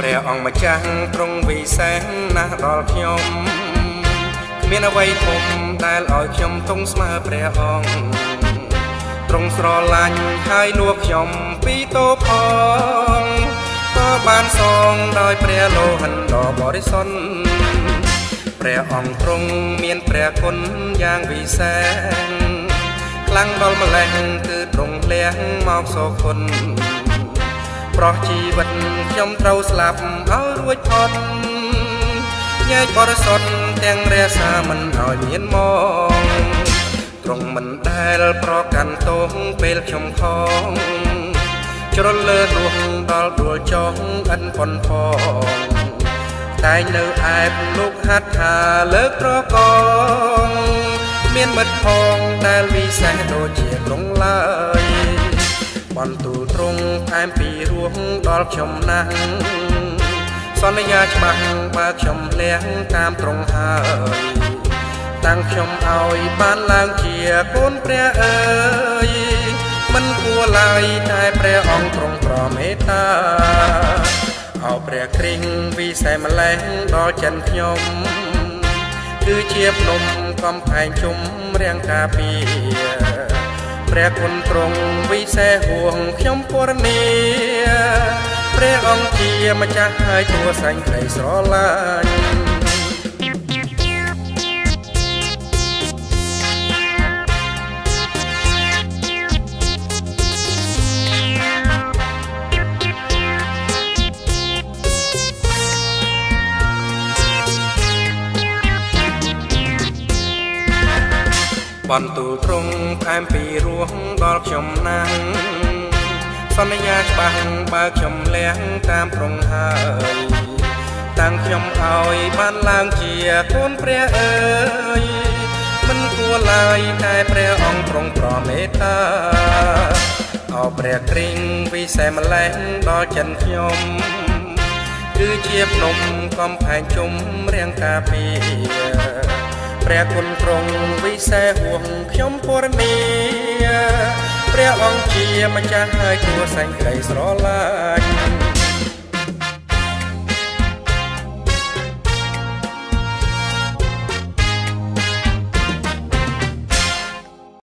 ព្រះអង្គម្ចាស់ទ្រង់វិសេសណាស់ដល់ខ្ញុំគ្មានអ្វីធំដែលឲ្យខ្ញុំទង់ស្មើព្រះអង្គទ្រង់ស្រឡាញ់ហើយលួចខ្ញុំពីតោផងក៏បានសងដោយព្រះលោហិនដ៏បរិសុទ្ធព្រះអង្គទ្រង់មានព្រះគុណយ៉ាងវិសេសខ្លាំងដល់ម្លេះគឺទ្រង់លះមកសូគុណប្រោះជីវិតខ្ញុំត្រូវស្លាប់ឲ្យរួចផុតញែកបរិសុទ្ធទាំងរសាមិនឲ្យមានមកទ្រង់មិនដែលប្រកាន់ទោសពេលខ្ញុំខំជ្រុលលើដួងដល់ដួលចុះអិនប៉ុនផងតែនៅឯបលោកហាត់ថាលើកត្រកងមានមិត្តផងដែលវិសេសដូចជាទ្រង់ឡើយបន្ទូលទ្រង់ថែមពីរោះដល់ខ្ញុំណាស់សន្យាច្បាស់បើខ្ញុំលះតាមទ្រង់ហើយតាំងខ្ញុំឲ្យបានឡើងជាកូនព្រះអើយមិនគួរឡើយតែព្រះអង្គទ្រង់ប្រមេត្តាអោព្រះគ្រីស្ទវិសេសម្លេះដល់ចិនខ្ញុំគឺជាភ្នំកំផែងជុំរាំងការពារព្រះគុណទ្រង់វិសេសហួងខ្ញុំពរនីព្រះអង្គជាម្ចាស់ហើយទួសាញ់ក្តីស្រឡាញ់បន្ទូលទ្រង់ថែមពីរោះដល់ខ្ញុំណាស់សន្យាច្បាស់បើខ្ញុំលះតាមទ្រង់ហើយតាំងខ្ញុំឲ្យបានឡើងជាកូនព្រះអើយមិនគួរឡើយតែព្រះអង្គទ្រង់ប្រមេត្តាអោព្រះគ្រីស្ទវិសេសម្លេះដល់ចិនខ្ញុំគឺជាភ្នំកំផែងជុំរាំងការពារព្រះគុណទ្រង់វិសេសហួងខ្ញុំពរនីព្រះអង្គជាម្ចាស់ហើយគួរសាញ់ក្តីស្រឡាញ់